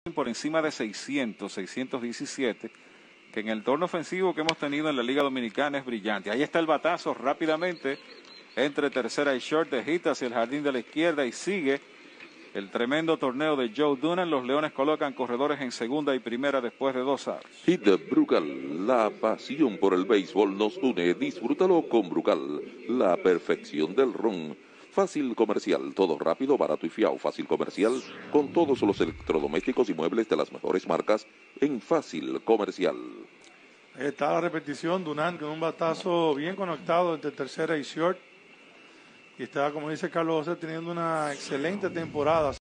por encima de 600, 617, que en el torneo ofensivo que hemos tenido en la Liga Dominicana es brillante. Ahí está el batazo rápidamente entre tercera y short de hit hacia el jardín de la izquierda y sigue el tremendo torneo de Joe Dunand. Los Leones colocan corredores en segunda y primera después de 2 outs. Hit Brugal, la pasión por el béisbol nos une. Disfrútalo con Brugal, la perfección del ron. Fácil Comercial, todo rápido, barato y fiao. Fácil Comercial, con todos los electrodomésticos y muebles de las mejores marcas en Fácil Comercial. Ahí está la repetición, Dunand con un batazo bien conectado entre tercera y short. Y está, como dice Carlos José, teniendo una excelente temporada.